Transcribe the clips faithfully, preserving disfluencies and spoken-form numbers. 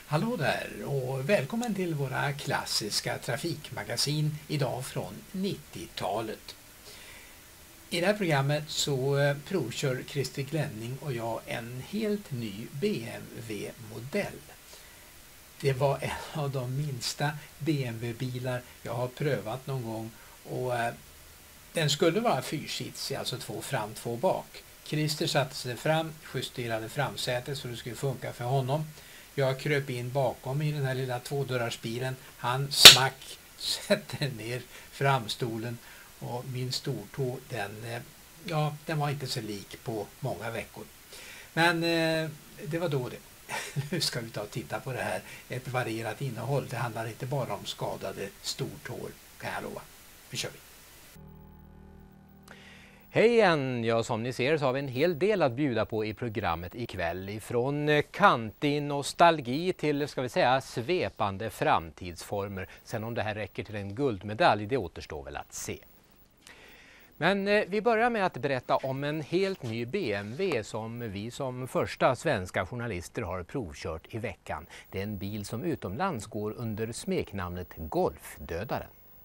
Hallå där och välkommen till våra klassiska trafikmagasin idag från nittiotalet. I det här programmet så provkör Christer Glenning och jag en helt ny B M W-modell. Det var en av de minsta B M W-bilar jag har prövat någon gång och eh, den skulle vara fyrsitsig, alltså två fram, två bak. Christer satte sig fram, justerade framsätet så det skulle funka för honom. Jag kröp in bakom i den här lilla tvådörrarsbilen. Han smack, sätter ner framstolen och min stortå, den, ja, den var inte så lik på många veckor. Men eh, det var då det. Nu ska vi ta och titta på det här. Ett varierat innehåll. Det handlar inte bara om skadade stortår, kan jag lova. Nu kör vi. Hej igen! Ja, som ni ser så har vi en hel del att bjuda på i programmet ikväll. Ifrån kantig nostalgi till, ska vi säga, svepande framtidsformer. Sen om det här räcker till en guldmedalj, det återstår väl att se. Men eh, vi börjar med att berätta om en helt ny B M W som vi som första svenska journalister har provkört i veckan. Det är en bil som utomlands går under smeknamnet Golfdödaren.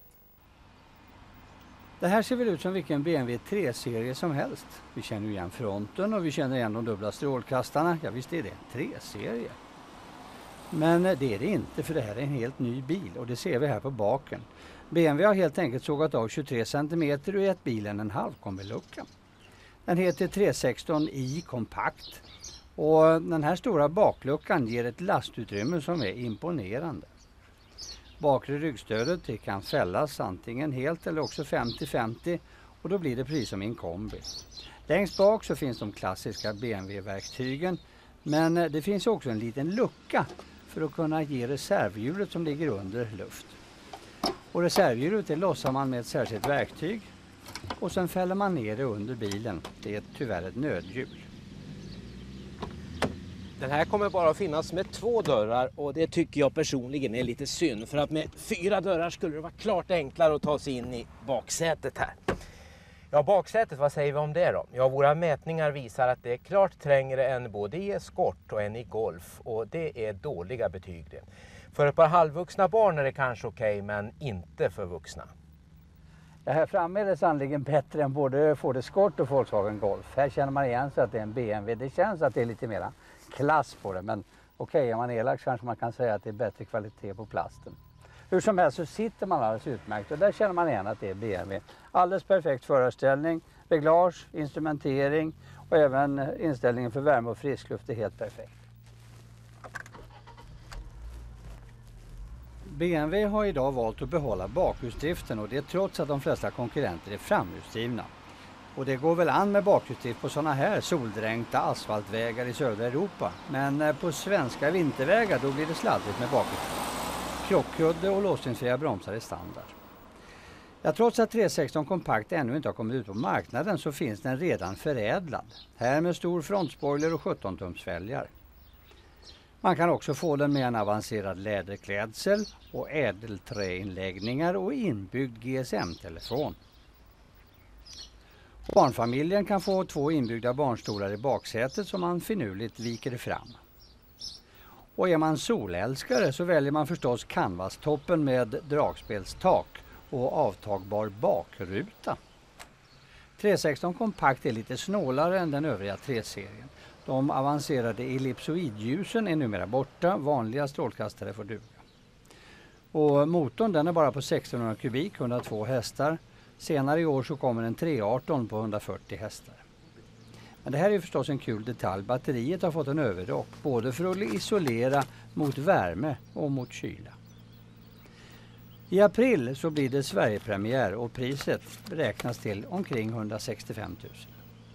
Det här ser väl ut som vilken B M W tre-serie som helst. Vi känner igen fronten och vi känner igen de dubbla strålkastarna. Ja visst är det en tre-serie. Men det är det inte, för det här är en helt ny bil och det ser vi här på baken. B M W har helt enkelt sågat av tjugotre centimeter och gett bilen en halvkombilucka. Den heter tre sexton i kompakt och den här stora bakluckan ger ett lastutrymme som är imponerande. Bakre ryggstödet det kan fällas antingen helt eller också femtio femtio och då blir det precis som i en kombi. Längst bak så finns de klassiska B M W-verktygen, men det finns också en liten lucka för att kunna ge reservhjulet som ligger under luft. Och reservhjulet det lossar man med ett särskilt verktyg och sen fäller man ner det under bilen. Det är tyvärr ett nödhjul. Den här kommer bara att finnas med två dörrar och det tycker jag personligen är lite synd. För att med fyra dörrar skulle det vara klart enklare att ta sig in i baksätet här. Ja, baksätet, vad säger vi om det då? Ja, våra mätningar visar att det är klart trängre än både i Escort och än i Golf. Och det är dåliga betyg det. För ett par halvvuxna barn är det kanske okej, men inte för vuxna. Det här framme är det sannolikt bättre än både Ford Escort och Volkswagen Golf. Här känner man igen sig att det är en B M W. Det känns att det är lite mera klass på det, men okej, okay, om man är elak kanske man kan säga att det är bättre kvalitet på plasten. Hur som helst så sitter man alldeles utmärkt och där känner man igen att det är B M W. Alldeles perfekt förarställning, reglage, instrumentering och även inställningen för värme och friskluft är helt perfekt. B M W har idag valt att behålla bakhjulsdriften och det trots att de flesta konkurrenter är framhjulsdrivna. Och det går väl an med bakhjulsdrift på sådana här soldränkta asfaltvägar i södra Europa. Men på svenska vintervägar då blir det sladdrigt med bakhjulsdrift. Krockkudde och låsningsfria bromsar är standard. Ja, trots att tre sexton kompakt ännu inte har kommit ut på marknaden så finns den redan förädlad. Här med stor frontspoiler och sjutton tums fälgar. Man kan också få den med en avancerad läderklädsel och ädelträinläggningar och inbyggd G S M-telefon. Barnfamiljen kan få två inbyggda barnstolar i baksätet som man finurligt viker fram. Och är man solälskare så väljer man förstås canvastoppen med dragspelstak och avtagbar bakruta. tre sexton kompakt är lite snålare än den övriga tre-serien. De avancerade ellipsoidljusen är numera borta, vanliga strålkastare får duga. Och motorn den är bara på sextonhundra kubik, hundratvå hästar. Senare i år så kommer en tre arton på hundrafyrtio hästar. Men det här är förstås en kul detalj. Batteriet har fått en överrock både för att isolera mot värme och mot kyla. I april så blir det Sverigepremiär och priset beräknas till omkring hundrasextiofem tusen.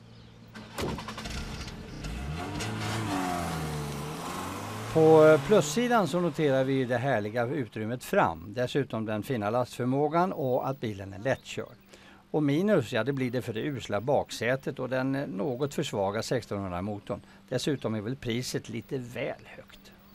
På plussidan så noterar vi det härliga utrymmet fram, dessutom den fina lastförmågan och att bilen är lättkörd. Och minus, ja det blir det för det usla baksätet och den något försvaga sextonhundra motorn. Dessutom är väl priset lite väl högt.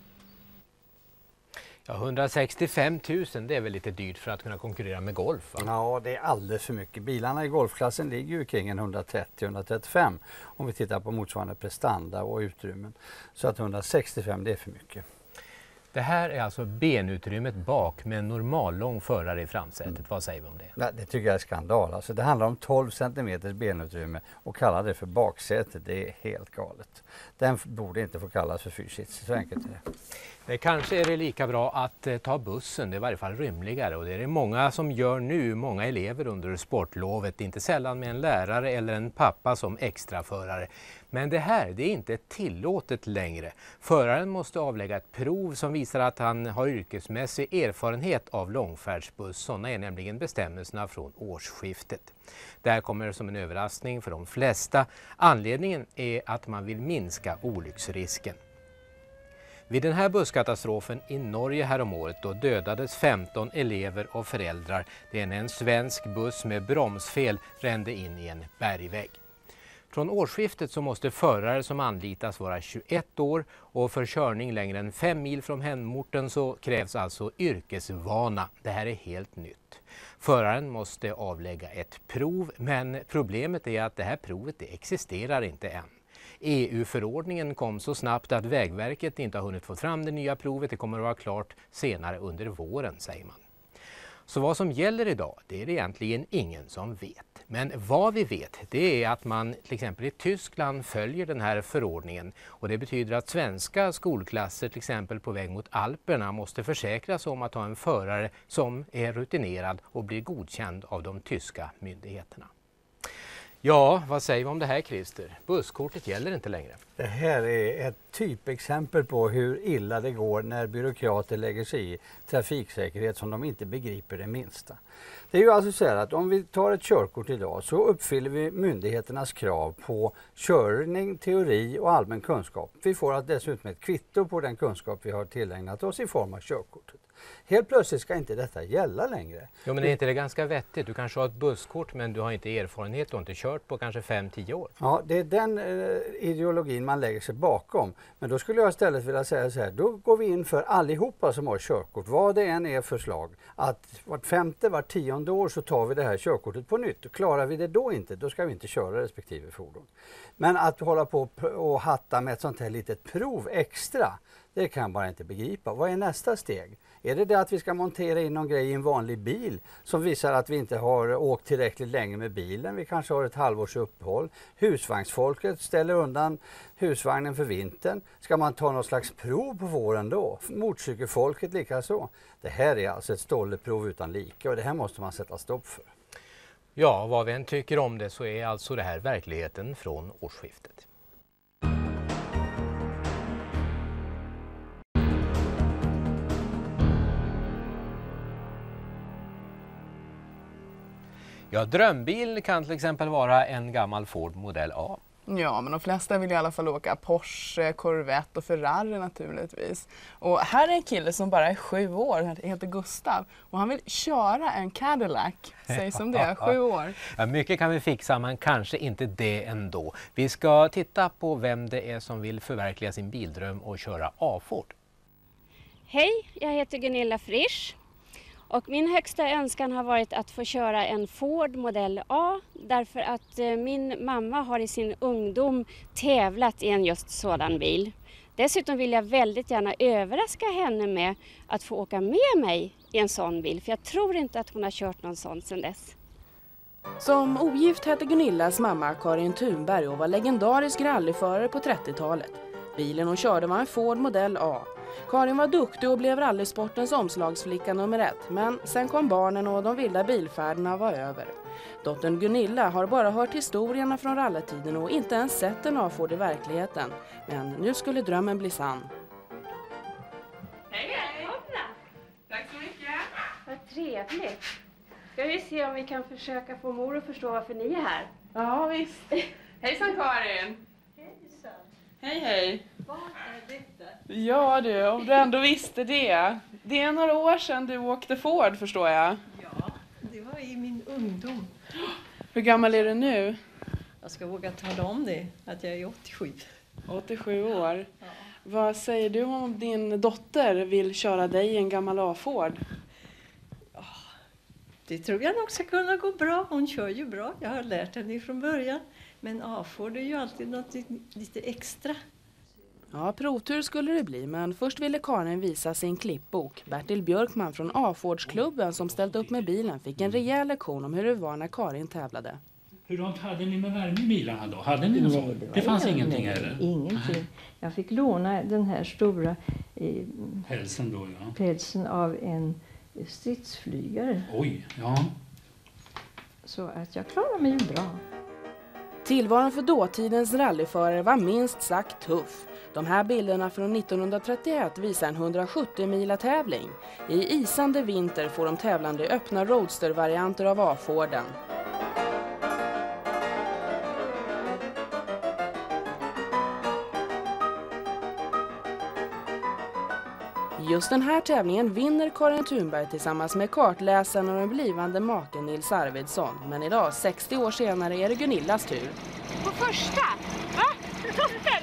Ja, hundrasextiofem tusen, det är väl lite dyrt för att kunna konkurrera med Golf, va? Ja, det är alldeles för mycket. Bilarna i golfklassen ligger ju kring en hundratrettio till hundratrettiofem om vi tittar på motsvarande prestanda och utrymmen. Så att hundrasextiofem, det är för mycket. Det här är alltså benutrymmet bak med en normallång förare i framsätet. Mm. Vad säger vi om det? Ja, det tycker jag är skandal. Alltså, det handlar om tolv centimeters benutrymme och kalla det för baksätet. Det är helt galet. Den borde inte få kallas för fyrsits. Så enkelt är det. Det kanske är det lika bra att eh, ta bussen, det är i varje fall rymligare, och det är det många som gör nu, många elever under sportlovet, inte sällan med en lärare eller en pappa som extraförare. Men det här, det är inte tillåtet längre. Föraren måste avlägga ett prov som visar att han har yrkesmässig erfarenhet av långfärdsbuss. Sådana är nämligen bestämmelserna från årsskiftet. Det här kommer som en överraskning för de flesta. Anledningen är att man vill minska olycksrisken. Vid den här busskatastrofen i Norge häromåret då dödades femton elever och föräldrar. Det är när en svensk buss med bromsfel rände in i en bergvägg. Från årsskiftet så måste förare som anlitas vara tjugoett år och för körning längre än fem mil från hemorten så krävs alltså yrkesvana. Det här är helt nytt. Föraren måste avlägga ett prov, men problemet är att det här provet det existerar inte än. E U-förordningen kom så snabbt att Vägverket inte har hunnit få fram det nya provet. Det kommer att vara klart senare under våren, säger man. Så vad som gäller idag, det är det egentligen ingen som vet. Men vad vi vet, det är att man till exempel i Tyskland följer den här förordningen. Och det betyder att svenska skolklasser till exempel på väg mot Alperna måste försäkras om att ha en förare som är rutinerad och blir godkänd av de tyska myndigheterna. Ja, vad säger vi om det här, Christer? Busskortet gäller inte längre. Det här är ett typexempel på hur illa det går när byråkrater lägger sig i trafiksäkerhet som de inte begriper det minsta. Det är ju alltså så här att om vi tar ett körkort idag så uppfyller vi myndigheternas krav på körning, teori och allmän kunskap. Vi får dessutom ett kvitto på den kunskap vi har tillägnat oss i form av körkortet. Helt plötsligt ska inte detta gälla längre. Jo, men är inte det ganska vettigt? Du kanske har ett busskort men du har inte erfarenhet och inte kört på kanske fem till tio år. Ja, det är den eh, ideologin man lägger sig bakom. Men då skulle jag istället vilja säga så här, då går vi in för allihopa som har körkort, vad det än är förslag, att vart femte, vart tionde år så tar vi det här körkortet på nytt. Klarar vi det då inte, då ska vi inte köra respektive fordon. Men att hålla på och hatta med ett sånt här litet prov extra, det kan jag bara inte begripa. Vad är nästa steg? Är det det att vi ska montera in någon grej i en vanlig bil som visar att vi inte har åkt tillräckligt länge med bilen? Vi kanske har ett halvårs uppehåll. Husvagnsfolket ställer undan husvagnen för vintern. Ska man ta något slags prov på våren då? Motorcykelfolket likaså. Det här är alltså ett stolleprov utan like och det här måste man sätta stopp för. Ja, vad vi än tycker om det så är alltså det här verkligheten från årsskiftet. Ja, drömbil kan till exempel vara en gammal Ford Model A. Ja, men de flesta vill i alla fall åka Porsche, Corvette och Ferrari naturligtvis. Och här är en kille som bara är sju år, han heter Gustav. Och han vill köra en Cadillac, sägs som det, sju år. Ja, mycket kan vi fixa, men kanske inte det ändå. Vi ska titta på vem det är som vill förverkliga sin bildröm och köra A-Ford. Hej, jag heter Gunilla Frisch. Och min högsta önskan har varit att få köra en Ford Model A därför att min mamma har i sin ungdom tävlat i en just sådan bil. Dessutom vill jag väldigt gärna överraska henne med att få åka med mig i en sån bil, för jag tror inte att hon har kört någon sån sedan dess. Som ogift hette Gunillas mamma Karin Thunberg och var legendarisk rallyförare på trettiotalet. Bilen hon körde var en Ford Model A. Karin var duktig och blev rallysportens omslagsflicka nummer ett, men sen kom barnen och de vilda bilfärderna var över. Dottern Gunilla har bara hört historierna från rallytiden och inte ens sett en A-Ford i verkligheten. Men nu skulle drömmen bli sann. Hej, välkomna! Tack så mycket! Vad trevligt! Ska vi se om vi kan försöka få mor att förstå varför ni är här. Ja, visst. Hejsan Karin! Hejsan! Hej, hej! Vad är detta? Ja du, om du ändå visste det. Det är några år sedan du åkte Ford, förstår jag. Ja, det var i min ungdom. Hur gammal är du nu? Jag ska våga tala om det, att jag är åttiosju. åttiosju år. Ja. Vad säger du om din dotter vill köra dig i en gammal A-Ford? Ja, det tror jag nog ska kunna gå bra. Hon kör ju bra, jag har lärt henne från början. Men A-Ford är ju alltid något lite extra. Ja, provtur skulle det bli, men först ville Karin visa sin klippbok. Bertil Björkman från A-Fordsklubben som ställt upp med bilen fick en rejäl lektion om hur det var när Karin tävlade. Hur hade ni med värme i bilarna då? Hade ni något Nej, sånt? det, var Det fanns det, ingenting nej, heller? Ingenting. Nej. Jag fick låna den här stora eh, Pälsen då, ja. pälsen av en stridsflygare. Oj, ja. Så att jag klarade mig ju bra. Tillvaron för dåtidens rallyförare var minst sagt tuff. De här bilderna från nittonhundratrettioett visar en hundrasjuttio mila tävling. I isande vinter får de tävlande öppna roadster-varianter av A-Forden. Just den här tävlingen vinner Karin Thunberg tillsammans med kartläsaren och den blivande maken Nils Arvidsson. Men idag, sextio år senare, är det Gunillas tur. På första! Va? Toppen!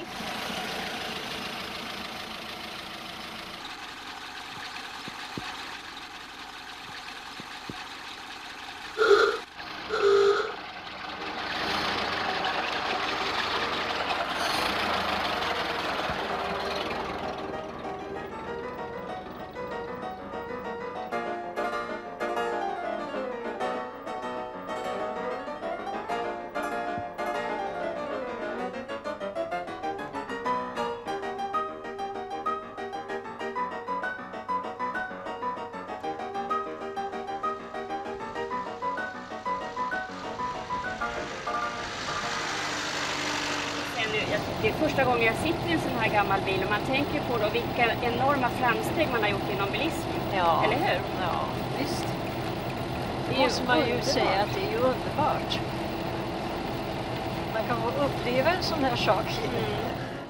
Det är första gången jag sitter i en sån här gammal bil och man tänker på då vilka enorma framsteg man har gjort inom bilismen. Ja. Eller hur? Ja, visst. Det måste man ju säga att det är ju underbart. Man kan få uppleva en sån här sak. Mm.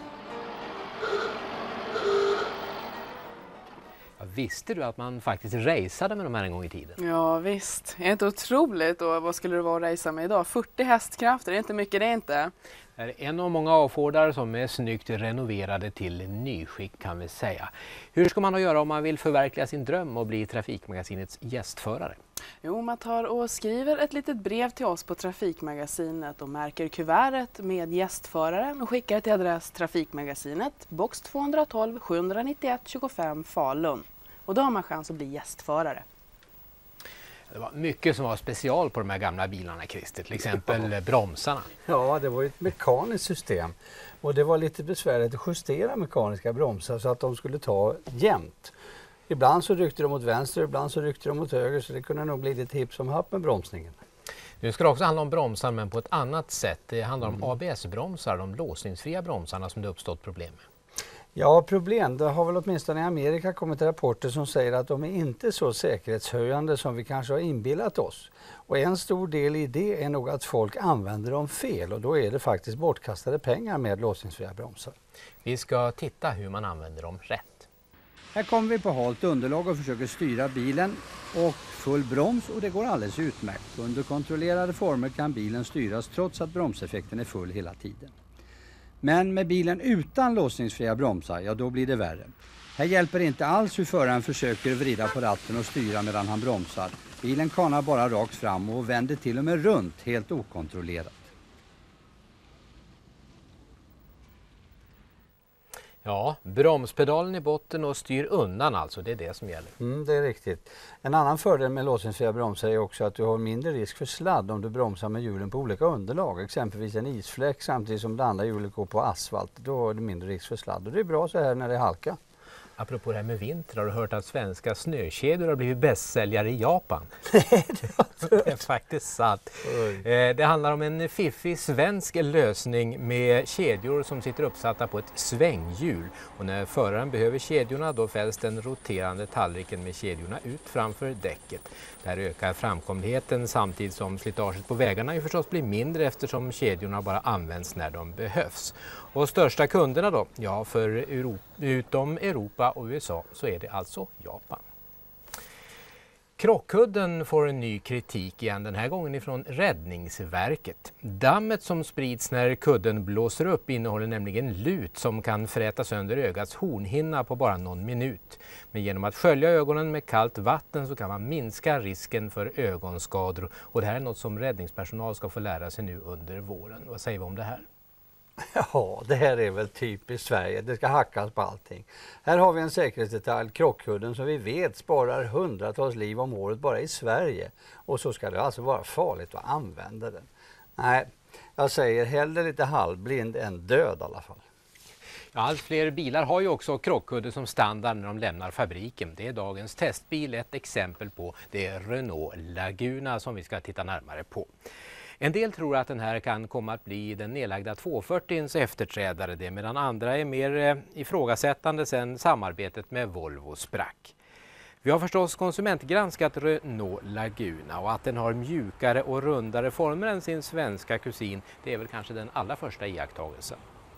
Visste du att man faktiskt raceade med de här en gång i tiden? Ja visst, är inte otroligt och vad skulle det vara att racea med idag? fyrtio hästkrafter, det är inte mycket det är inte. Det är en av många A-Fordar som är snyggt renoverade till nyskick kan vi säga. Hur ska man då göra om man vill förverkliga sin dröm och bli Trafikmagasinets gästförare? Jo, man tar och skriver ett litet brev till oss på Trafikmagasinet och märker kuvertet med gästföraren och skickar till adress Trafikmagasinet, box tvåhundratolv sjuhundranittioett tjugofem Falun. Och då har man chans att bli gästförare. Det var mycket som var special på de här gamla bilarna, Christer, till exempel bromsarna. Ja, det var ett mekaniskt system och det var lite besvärligt att justera mekaniska bromsar så att de skulle ta jämnt. Ibland så ryckte de åt vänster, ibland så ryckte de åt höger, så det kunde nog bli lite hipp som happ med bromsningen. Nu ska det också handla om bromsar, men på ett annat sätt. Det handlar om A B S-bromsar, de låsningsfria bromsarna som det uppstått problem med. Ja, problem. Det har väl åtminstone i Amerika kommit rapporter som säger att de är inte så säkerhetshöjande som vi kanske har inbillat oss. Och en stor del i det är nog att folk använder dem fel och då är det faktiskt bortkastade pengar med låsningsfria bromsar. Vi ska titta hur man använder dem rätt. Här kommer vi på halt underlag och försöker styra bilen och full broms och det går alldeles utmärkt. Under kontrollerade former kan bilen styras trots att bromseffekten är full hela tiden. Men med bilen utan låsningsfria bromsar, ja då blir det värre. Här hjälper inte alls hur föraren försöker vrida på ratten och styra medan han bromsar. Bilen kanar bara rakt fram och vänder till och med runt helt okontrollerat. Ja, bromspedalen i botten och styr undan alltså, det är det som gäller. Mm, det är riktigt. En annan fördel med låsningsfria bromsar är också att du har mindre risk för sladd om du bromsar med hjulen på olika underlag. Exempelvis en isfläck samtidigt som det andra hjulet går på asfalt. Då har du mindre risk för sladd och det är bra så här när det är halka. Apropå det här med vinter, har du hört att svenska snökedjor har blivit bästsäljare i Japan? Nej, det är faktiskt sant. Eh, det handlar om en fiffig svensk lösning med kedjor som sitter uppsatta på ett svänghjul. Och när föraren behöver kedjorna då fälls den roterande tallriken med kedjorna ut framför däcket. Det här ökar framkomligheten samtidigt som slitaget på vägarna ju förstås blir mindre eftersom kedjorna bara används när de behövs. Och största kunderna då? Ja, för Europa, utom Europa och U S A så är det alltså Japan. Krockkudden får en ny kritik igen, den här gången ifrån Räddningsverket. Dammet som sprids när kudden blåser upp innehåller nämligen lut som kan fräta sönder ögats hornhinna på bara någon minut. Men genom att skölja ögonen med kallt vatten så kan man minska risken för ögonskador. Och det här är något som räddningspersonal ska få lära sig nu under våren. Vad säger vi om det här? Ja, det här är väl typiskt Sverige. Det ska hackas på allting. Här har vi en säkerhetsdetalj, krockkudden, som vi vet sparar hundratals liv om året bara i Sverige. Och så ska det alltså vara farligt att använda den. Nej, jag säger hellre lite halvblind än död i alla fall. Ja, allt fler bilar har ju också krockkudde som standard när de lämnar fabriken. Det är dagens testbil ett exempel på. Det är Renault Laguna som vi ska titta närmare på. En del tror att den här kan komma att bli den nedlagda tvåhundrafyrtio:ns efterträdare, det, medan andra är mer ifrågasättande sedan samarbetet med Volvo sprack. Vi har förstås konsumentgranskat Renault Laguna, och att den har mjukare och rundare former än sin svenska kusin, det är väl kanske den allra första iakttagelsen.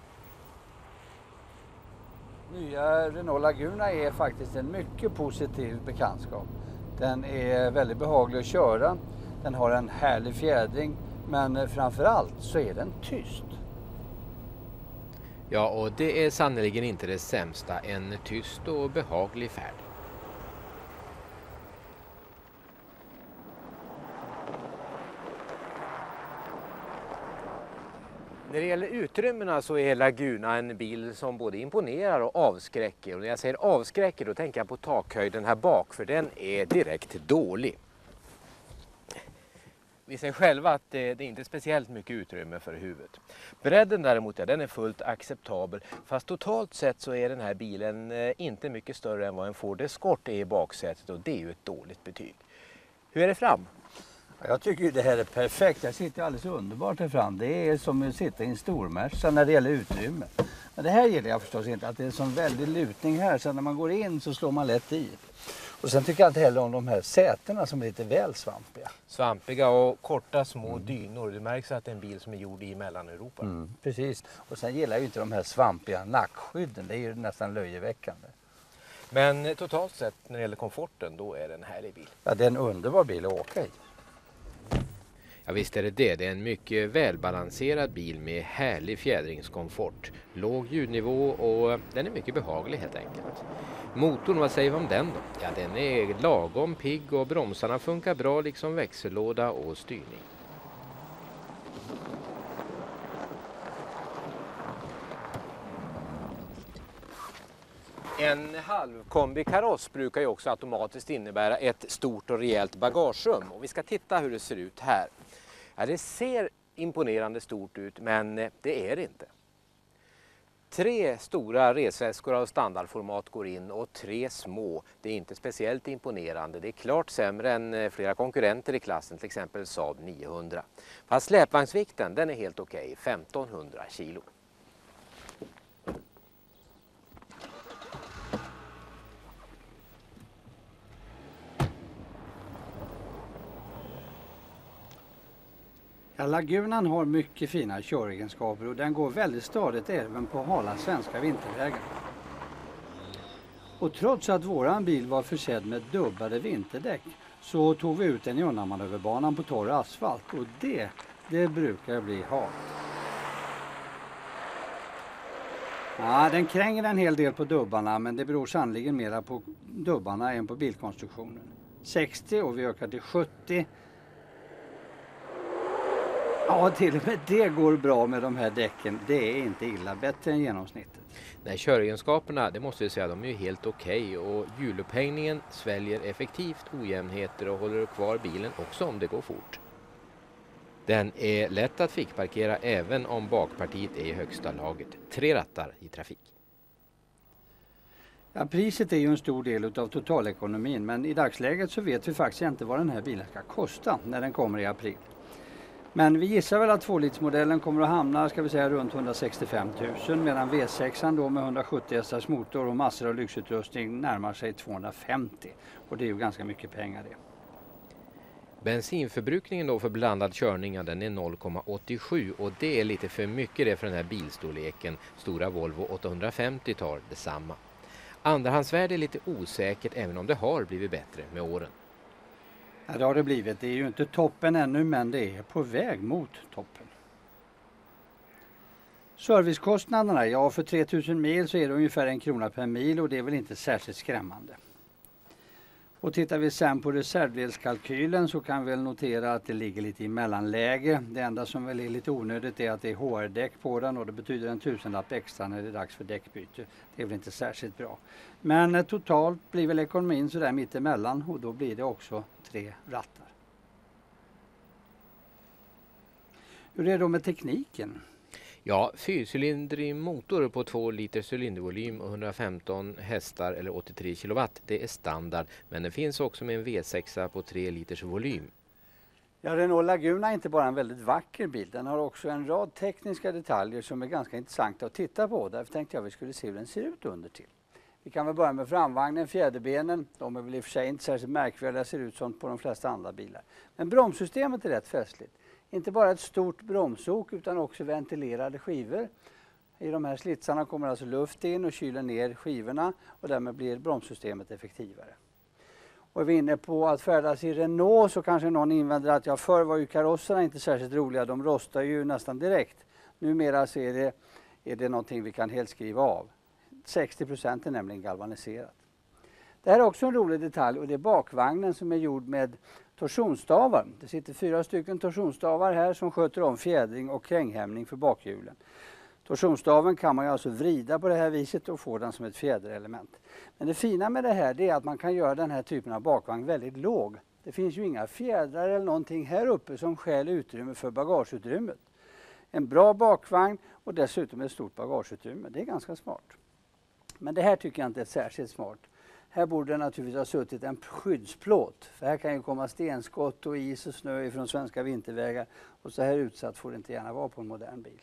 Nya Renault Laguna är faktiskt en mycket positiv bekantskap. Den är väldigt behaglig att köra, den har en härlig fjädring, men framförallt så är den tyst. Ja, och det är sannoliken inte det sämsta, en tyst och behaglig färd. När det gäller utrymmena så är Laguna en bil som både imponerar och avskräcker. Och när jag säger avskräcker då tänker jag på takhöjden här bak, för den är direkt dålig. Vi ser själva att det, det är inte är speciellt mycket utrymme för huvudet. Bredden däremot, ja, den är fullt acceptabel. Fast totalt sett så är den här bilen inte mycket större än vad en Ford Escort är i baksätet, och det är ju ett dåligt betyg. Hur är det fram? Jag tycker det här är perfekt. Jag sitter alldeles underbart här fram. Det är som att sitta i en stormärsa när det gäller utrymme. Men det här gillar jag förstås inte, att det är en sån väldig lutning här, så när man går in så slår man lätt i. Och sen tycker jag inte heller om de här sätena som är lite väl svampiga. Svampiga och korta små mm. dynor. Det märks att det är en bil som är gjord i Mellaneuropa. Mm, precis. Och sen gillar jag ju inte de här svampiga nackskydden. Det är ju nästan löjeväckande. Men totalt sett när det gäller komforten, då är det en härlig bil. Ja, det är en underbar bil att åka i. Ja, visst är det det. Det är en mycket välbalanserad bil med härlig fjädringskomfort. Låg ljudnivå och den är mycket behaglig helt enkelt. Motorn, vad säger vi om den då? Ja, den är lagom pigg och bromsarna funkar bra, liksom växellåda och styrning. En halvkombi-kaross brukar ju också automatiskt innebära ett stort och rejält bagagerum. Och vi ska titta hur det ser ut här. Ja, det ser imponerande stort ut, men det är det inte. Tre stora resväskor av standardformat går in och tre små. Det är inte speciellt imponerande. Det är klart sämre än flera konkurrenter i klassen, till exempel Saab niohundra. Fast släpvagnsvikten, den är helt okej, femtonhundra kilo. Ja, Lagunan har mycket fina köregenskaper och den går väldigt stadigt även på hala svenska vintervägar. Och trots att våran bil var försedd med dubbade vinterdäck så tog vi ut den i undanmanöverbanan på torr asfalt, och det, det brukar bli halt. Ja, den kränger en hel del på dubbarna, men det beror sannoliken mera på dubbarna än på bilkonstruktionen. sextio och vi ökar till sjuttio. Ja, till och med det går bra med de här däcken. Det är inte illa, bättre än genomsnittet. Nej, köregenskaperna, det måste vi säga, de är ju helt okej. Och hjulupphängningen sväljer effektivt ojämnheter och håller kvar bilen också om det går fort. Den är lätt att fickparkera även om bakpartiet är i högsta laget. Tre rattar i trafik. Ja, priset är ju en stor del av totalekonomin, men i dagsläget så vet vi faktiskt inte vad den här bilen ska kosta när den kommer i april. Men vi gissar väl att tvålitersmodellen kommer att hamna, ska vi säga, runt hundrasextiofem tusen, medan V sex då med hundrasjuttio hästars motor och massor av lyxutrustning närmar sig tvåhundrafemtio. Och det är ju ganska mycket pengar det. Bensinförbrukningen då för blandad körning, den är noll komma åttiosju, och det är lite för mycket det för den här bilstorleken. Stora Volvo åttahundrafemtio tar detsamma. Andrahandsvärde är lite osäkert, även om det har blivit bättre med åren. Ja, det har det blivit. Det är ju inte toppen ännu, men det är på väg mot toppen. Servicekostnaderna, ja, för tre tusen mil så är det ungefär en krona per mil, och det är väl inte särskilt skrämmande. Och tittar vi sen på reservdelskalkylen så kan vi väl notera att det ligger lite i mellanläge. Det enda som väl är lite onödigt är att det är H R-däck på den och det betyder en tusenlapp extra när det är dags för däckbyte. Det är väl inte särskilt bra. Men eh, totalt blir väl ekonomin så där mittemellan och då blir det också tre rattar. Hur är det då med tekniken? Ja, fyrcylindrig motor på två liters cylindervolym och hundrafemton hästar eller åttiotre kilowatt, det är standard. Men det finns också med en V sex på tre liters volym. Ja, Renault Laguna är inte bara en väldigt vacker bil, den har också en rad tekniska detaljer som är ganska intressanta att titta på. Därför tänkte jag att vi skulle se hur den ser ut under till. Vi kan väl börja med framvagnen, fjäderbenen, de är väl i och för sig inte särskilt märkvärdiga, ser ut som på de flesta andra bilar. Men bromssystemet är rätt festligt. Inte bara ett stort bromsok utan också ventilerade skivor. I de här slitsarna kommer alltså luft in och kyler ner skivorna och därmed blir bromssystemet effektivare. Och är vi inne på att färdas i Renault så kanske någon invänder att ja, förr var ju karosserna inte särskilt roliga, de rostar ju nästan direkt. Numera så är det, är det någonting vi kan helt skriva av. sextio procent är nämligen galvaniserat. Det här är också en rolig detalj och det är bakvagnen som är gjord med torsionsstavar. Det sitter fyra stycken torsionsstavar här som sköter om fjädring och kränghämning för bakhjulen. Torsionsstaven kan man ju alltså vrida på det här viset och få den som ett fjäderelement. Men det fina med det här är att man kan göra den här typen av bakvagn väldigt låg. Det finns ju inga fjädrar eller någonting här uppe som stjäl utrymme för bagageutrymmet. En bra bakvagn och dessutom ett stort bagageutrymme. Det är ganska smart. Men det här tycker jag inte är särskilt smart. Här borde det naturligtvis ha suttit en skyddsplåt. För här kan ju komma stenskott och is och snö från svenska vintervägar. Och så här utsatt får det inte gärna vara på en modern bil.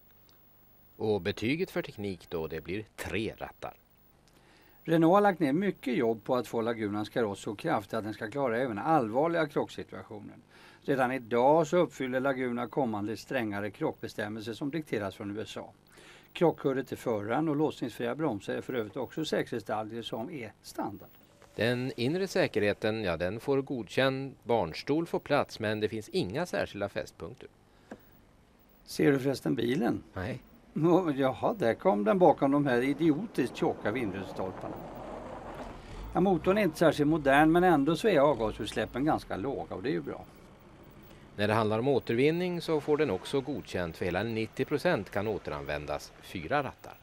Och betyget för teknik då, det blir tre rattar. Renault har lagt ner mycket jobb på att få Lagunans kaross så kraftigt att den ska klara även allvarliga krocksituationer. Redan idag så uppfyller Laguna kommande strängare krockbestämmelser som dikteras från U S A. Krockhörde till föraren och låsningsfria bromsar är för övrigt också säkerhetsdetaljer som är standard. Den inre säkerheten, ja, den får godkänd, barnstol får plats men det finns inga särskilda fästpunkter. Ser du förresten bilen? Nej. Oh, jaha, där kom den bakom de här idiotiskt tjocka vindrutsstolparna. Ja, motorn är inte särskilt modern men ändå så är avgasutsläppen ganska låga och det är ju bra. När det handlar om återvinning så får den också godkänt för hela nittio procent kan återanvändas, fyra rattar.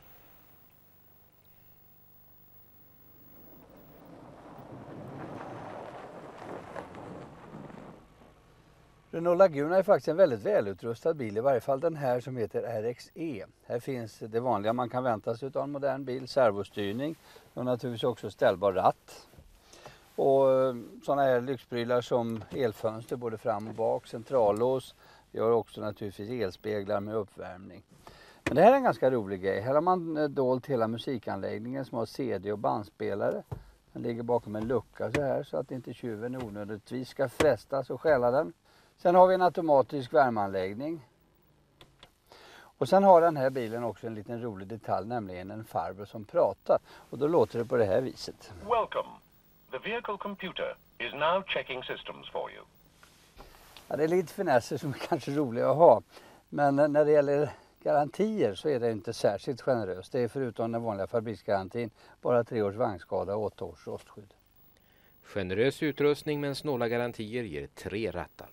Renault Laguna är faktiskt en väldigt välutrustad bil, i varje fall den här som heter R X E. Här finns det vanliga man kan vänta sig av en modern bil, servostyrning och naturligtvis också ställbar ratt. Och sådana här lyxprylar som elfönster både fram och bak, centrallås. Vi har också naturligtvis elspeglar med uppvärmning. Men det här är en ganska rolig grej. Här har man dolt hela musikanläggningen som har C D och bandspelare. Den ligger bakom en lucka så här så att inte tjuven onödigtvis ska frestas och stjäla den. Sen har vi en automatisk värmeanläggning. Och sen har den här bilen också en liten rolig detalj, nämligen en farbror som pratar. Och då låter det på det här viset. Welcome. The vehicle computer is now checking systems for you. Ja, det är lite finesser som är kanske roliga att ha. Men när det gäller garantier så är det inte särskilt generöst. Det är förutom den vanliga fabriksgarantin bara tre års vagnskada och åtta års rostskydd. Generös utrustning men snåla garantier ger tre rattar.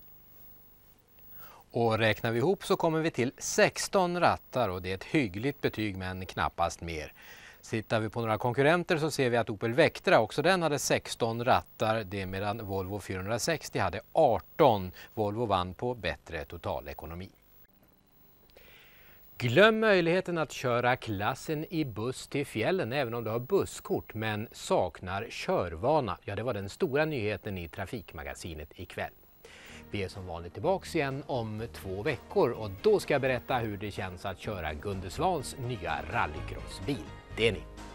Och räknar vi ihop så kommer vi till sexton rattar och det är ett hyggligt betyg men knappast mer. Tittar vi på några konkurrenter så ser vi att Opel Vectra också den hade sexton rattar, det medan Volvo fyrahundrasextio hade arton. Volvo vann på bättre totalekonomi. Glöm möjligheten att köra klassen i buss till fjällen även om du har busskort men saknar körvana. Ja, det var den stora nyheten i Trafikmagasinet ikväll. Vi är som vanligt tillbaka igen om två veckor och då ska jag berätta hur det känns att köra Gunde Svans nya rallycrossbil. Det är ni.